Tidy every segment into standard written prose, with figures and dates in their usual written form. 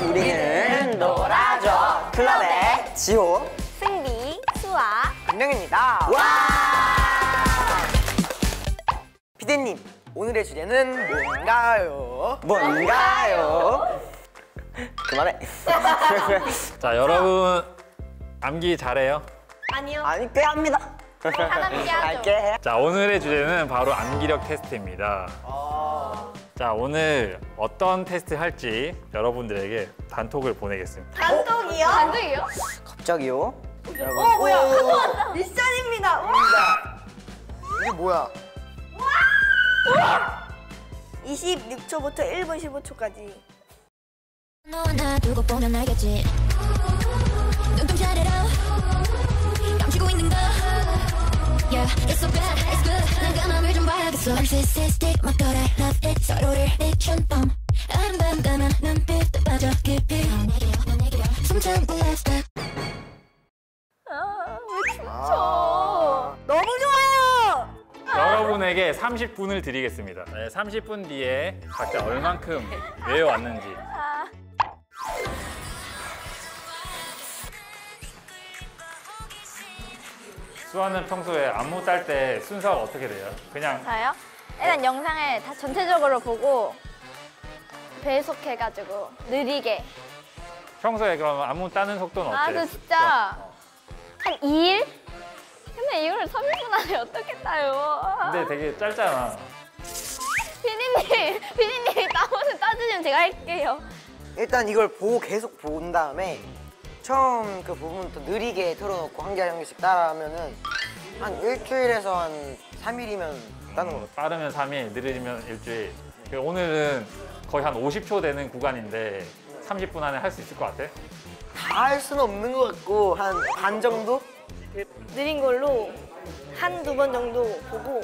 우리는 놀아줘 클럽의 지호, 승비, 수아, 은명입니다. 와! 피디님, 오늘의 주제는 뭔가요? 뭔가요? 그만해. 자, 여러분 암기 잘해요? 아니요. 아니, 꽤 합니다. 하나씩 하죠. 할게. 자, 오늘의 주제는 바로 암기력 테스트입니다. 자, 오늘 어떤 테스트 할지 여러분들에게 단톡을 보내겠습니다. 단톡이요? 단톡이요? 갑자기요? 뭐야? 미션입니다. 이게 뭐야? 26초부터 1분 15초까지. 너와 나 두고 보면 알겠지. 눈동자래로 감추고 있는 거. Yeah, it's so bad, it's good. 난 까맘을 좀 봐야겠어. Narcissistic, my god, I love it. 서로를 미춘밤 아름다운 눈빛도 빠져 깊이. 숨 참고 let's step. 왜 춤춰? 너무 좋아요. 여러분에게 30분을 드리겠습니다. 네, 30분 뒤에 각자 얼만큼 외워왔는지. 수아는 평소에 안무 딸 때 순서가 어떻게 돼요? 그냥 저요? 일단 영상을 다 전체적으로 보고 배속해가지고 느리게. 평소에 그럼 안무 따는 속도는 어때요? 저 진짜 한 2일? 근데 이걸 30분 안에 어떻게 따요? 근데 되게 짧잖아. 피디님이 따주시면 제가 할게요. 일단 이걸 보고 계속 본 다음에 처음 그 부분부터 느리게 틀어놓고 한 개 한 개씩 따라하면은 한 일주일에서 한 3일이면 따는 거 같아요. 빠르면 3일, 느려지면 일주일. 오늘은 거의 한 50초 되는 구간인데 30분 안에 할 수 있을 것 같아? 다 할 수는 없는 것 같고 한 반 정도? 느린 걸로 한두 번 정도 보고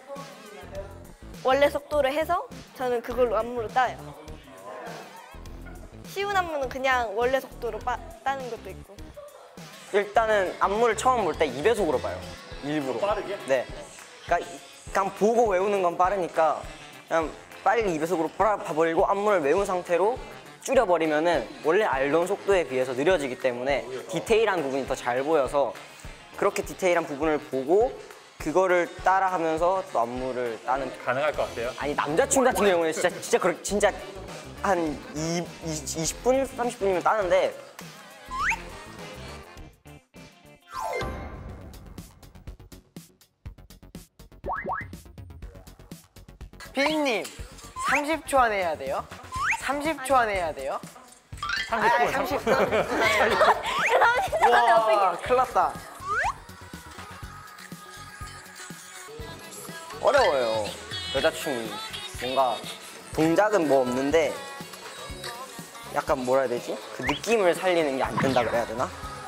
원래 속도로 해서 저는 그걸로 안무를 따요. 쉬운 안무는 그냥 원래 속도로 따는 것도 있고. 일단은 안무를 처음 볼 때 2배속으로 봐요. 일부러. 빠르게? 네. 그냥 보고 외우는 건 빠르니까 그냥 빨리 2배속으로 봐버리고 안무를 외운 상태로 줄여버리면은 원래 알던 속도에 비해서 느려지기 때문에 디테일한 부분이 더 잘 보여서 그렇게 디테일한 부분을 보고 그거를 따라하면서 또 안무를 따는. 가능할 것 같아요? 아니, 남자친구 같은 경우는 진짜 한 20분, 30분이면 따는데 피디님, 30초 안에 해야 돼요? 30초 안에 해야 돼요? 30분. 30분. 30초 안에 와, 큰일 났다. 어려워요. 여자춤이 뭔가 동작은 뭐 없는데 약간 뭐라 해야 되지? 그 느낌을 살리는 게 안 된다 그래야 되나?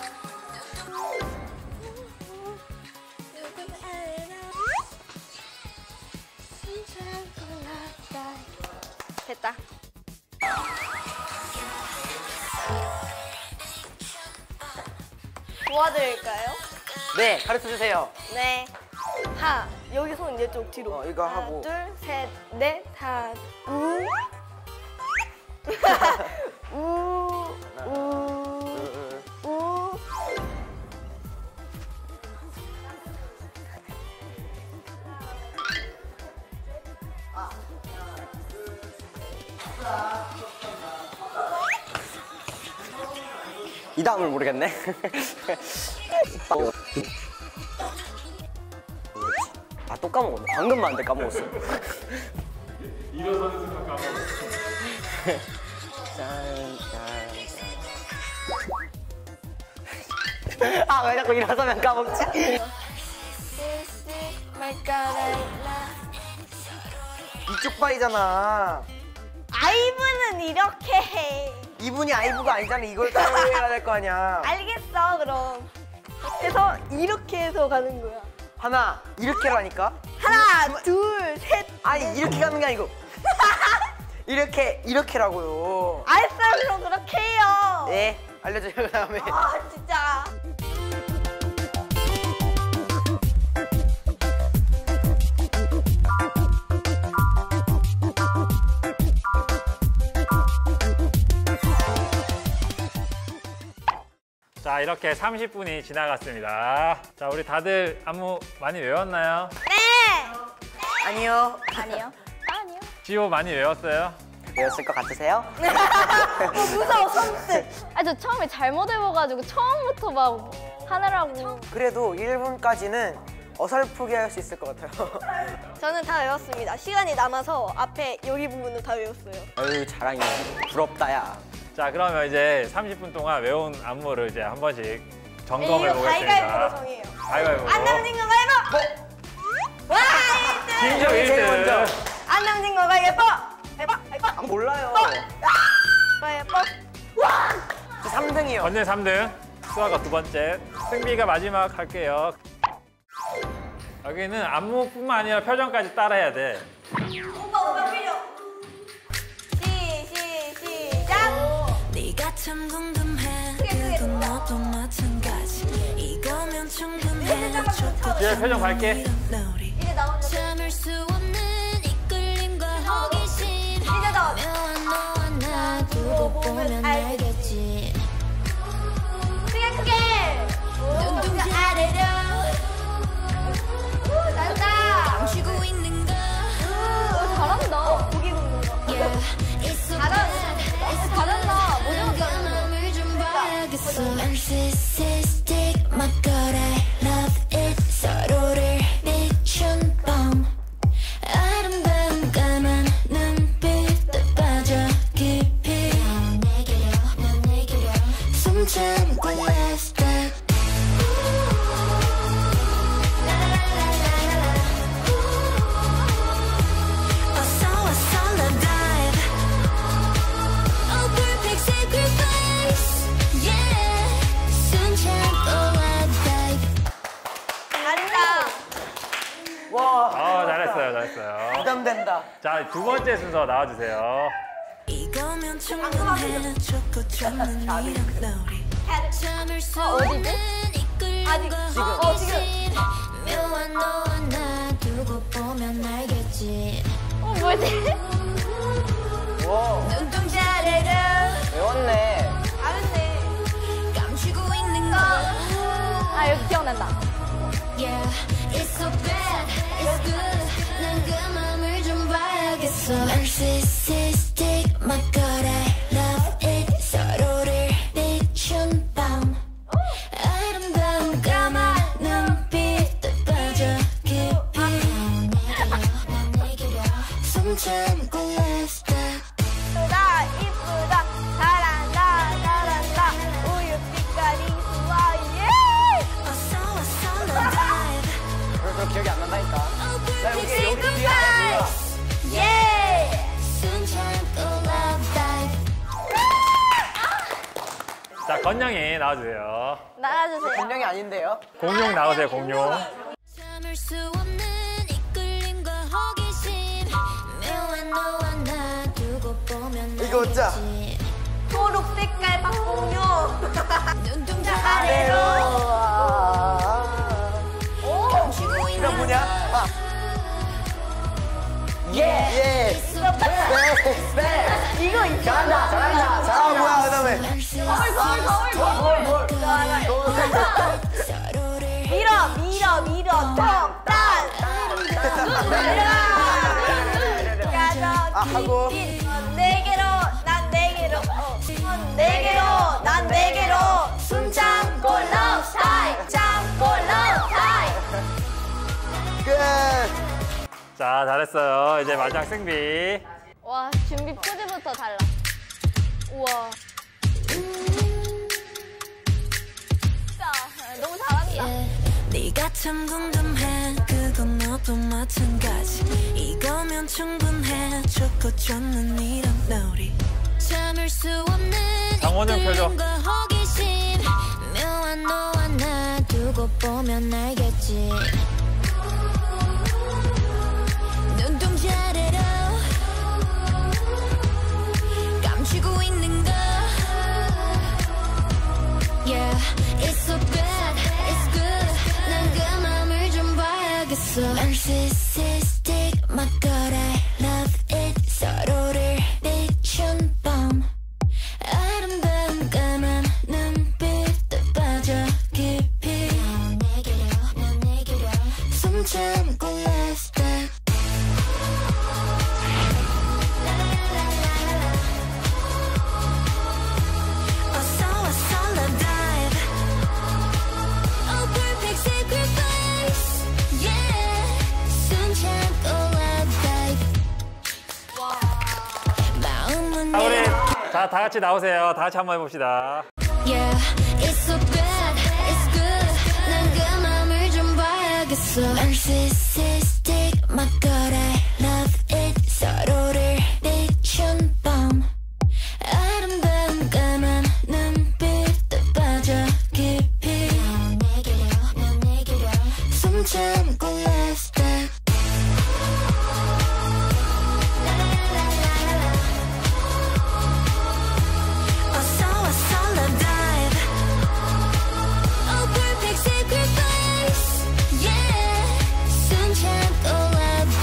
됐다. 도와드릴까요? 네, 가르쳐주세요. 네. 여기 손 이쪽 뒤로. 이거 하나, 하고. 둘, 셋, 넷, 다. 우. 우. 이 다음을 모르겠네. 아, 또 까먹었네. 방금 만데 까먹었어. 일어서는 순간 까먹었어. 아, 왜 자꾸 일어서면 까먹지? 이쪽 발이잖아. 아이브는 이렇게 해. 이분이 아이브가 아니잖아. 이걸 따라해야 될 거 아니야. 알겠어, 그럼. 그래서 이렇게 해서 가는 거야. 하나, 이렇게라니까? 하나, 둘, 셋. 아니, 이렇게 가는 게 아니고. 이렇게라고요. 알았어, 그럼 그렇게 해요. 네, 알려줘요, 그 다음에. 아, 진짜. 자, 이렇게 30분이 지나갔습니다. 자, 우리 다들 안무 많이 외웠나요? 아니요. 아니요. 아니요. 지호 많이 외웠어요? 배웠을 것 같으세요? 무서워, 선뜻. 아, 저 처음에 잘못 해봐가지고 처음부터 막 하느라고. 그래도 1분까지는 어설프게 할 수 있을 것 같아요. 저는 다 외웠습니다. 시간이 남아서 앞에 여기 부분은 다 외웠어요. 어유 자랑이네. 부럽다 야. 자, 그러면 이제 30분 동안 외운 안무를 이제 한 번씩 점검해 이거 가위가위보로 보겠습니다. 정해요. 가위바위보. 안 남는 거 가위바위보! 와, 1등! 김정 제일 1등. 먼저. 안 남는 거 가위바위보! 가위바위보! 아, 몰라요. 가위바위보! 3등이요. 건네 3등. 수아가 두 번째. 승비가 마지막 할게요. 여기는 안무뿐만 아니라 표정까지 따라해야 돼. 오빠 필요! 시작! 네가 참 궁금해 그건 너도 마찬가지 이거면 충분해 예, 표정 밝게. 이제 나오는 참을 수 없는 이끌림과 호기심 묘한 너와 나 두고 보면 알겠지 크게! 눈동자 아래로 난다! 쥐고 있는 거 잘한다. 고기 굽는 거. Yeah, it's so 잘한다. bad. 잘한다. 모든 것 내가 맘을 좀 봐야겠어 Narcissistic my god I love it 서로를 비춘 밤 아름다운 까만 눈빛에 빠져 깊이 난 내게로 숨 참고 last night 어서 love dive Oh perfect sacrifice Yeah 숨 참고 love dive 간다! 아, 잘했어요. 부담된다. 자, 두 번째 순서 나와주세요. 이거면 충분해 좋고 좋는 이런 놀이 참을 수 없는 이끌림과 호기심 묘한 너와 나 두고 보면 알겠지 뭐지? 눈동자 아래로 외웠네. 잘했네. 감추고 있는 거 아, 여기 기억난다. Yeah it's so bad it's good 난 그 맘을 좀 봐야겠어 Narcissistic my god I love it 서로를 비춘 밤 아름다운 까만 눈빛에 빠져 깊이 난 내게로 숨 참고 last night 이쁘다, 이쁘다, 잘한다. 우유빛깔이 좋아, 예! 어서 love dive 그래서 기억이 안 난다니까. Oh perfect 여기 뒤에 sacrifice 예! 숨 참고 love dive 자, 건영이 나와주세요. 나가주세요. 분명히 아닌데요. 공룡 나오세요, 공룡. 참을 수 없는 이끌림과 호기심 묘한 너와 나 두고 보면 이거 웃자. 알겠지. 초록 색깔 박공룡. 눈동자 아래로. 감추고 이거 있는 뭐냐? 아, 예. so bad 이거 있어. 아 뭐야 그다음에 서로를 밀어, 턱단. 아 하고 넌 내게로, 난 내게로. 넌 내게로, 난 내게로. 숨 참고 love time. 참고 love time. 끝. 자, 잘했어요. 이제 마지막 승비. 와, 준비 포즈부터 달라. 우와. 진짜 너무 잘한다. 네가 참 궁금해 그건 너도 마찬가지 이거면 충분해 좋고 좋는 이런 놀이 참을 수 없는 장원영 표정. 이끌림과 호기심 묘한 너와 나 두고 보면 알겠지 눈동자 아래로 감추고 있는 거 Yeah, it's so bad, it's good 난 그 맘을 좀 봐야겠어 Narcissistic, my god I love it 서로를 비춘 밤 아름다운 까만 눈빛에 자, 다 같이 나오세요. 다 같이 한번 해봅시다. Yeah, it's so bad, it's good. 난 그 맘을 좀 봐야겠어. Narcissistic, my God, I love it. 서로를 비춘 밤. 아름다운 까만 눈빛도 빠져 깊이. 난 내게로 숨 참고 last step. Oh, perfect sacrifice, yeah. 숨 참고 love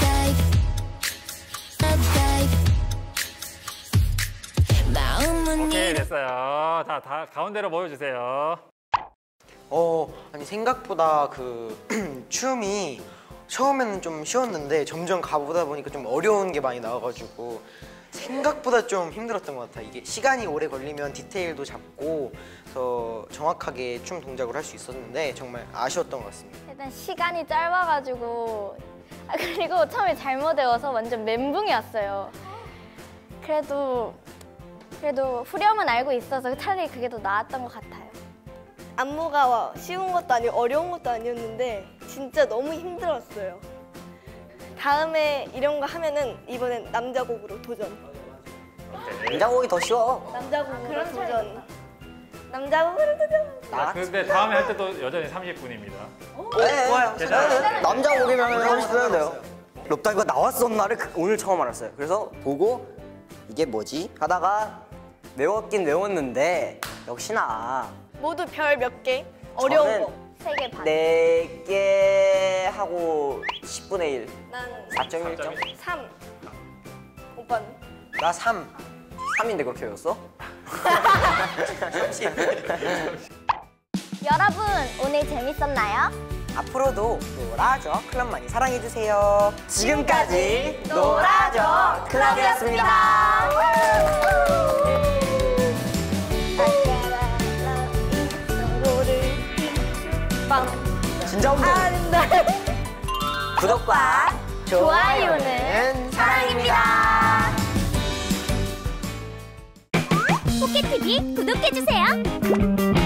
dive. 마음은 오케이, 됐어요. 다 가운데로 모여주세요. 아니 생각보다 그 춤이 처음에는 좀 쉬웠는데 점점 가보다 보니까 좀 어려운 게 많이 나와가지고 생각보다 좀 힘들었던 것 같아요. 이게 시간이 오래 걸리면 디테일도 잡고 더 정확하게 춤 동작을 할 수 있었는데 정말 아쉬웠던 것 같습니다. 일단 시간이 짧아가지고 그리고 처음에 잘못 외워서 완전 멘붕이 왔어요. 그래도 후렴은 알고 있어서 차라리 그게 더 나았던 것 같아요. 안무가 쉬운 것도 아니고 어려운 것도 아니었는데 진짜 너무 힘들었어요. 다음에 이런 거 하면은 이번엔 남자 곡으로 도전. 남자 곡이 더 쉬워. 남자 곡으로 도전. 남자 곡으로 도전. 근데 다음에 할 때도 여전히 30분입니다. 네, 좋아요. 괜찮아요? 남자 곡이면 30분 돼요. 럽다이가 나왔었나를 오늘 처음 알았어요. 그래서 보고 이게 뭐지? 하다가 외웠긴 외웠는데 역시나 모두 별 몇 개? 어려운 저는 거. 3개 반. 4개 하고 10분의 1. 난 4.1점? 3. 오빠는? 나 3. 3인데 그렇게 외웠어? 여러분 오늘 재밌었나요? 앞으로도 놀아줘 클럽 많이 사랑해주세요. 지금까지 놀아줘 클럽이었습니다. 진짜 없네. 구독과 좋아요는 사랑입니다. 포켓TV 구독해주세요.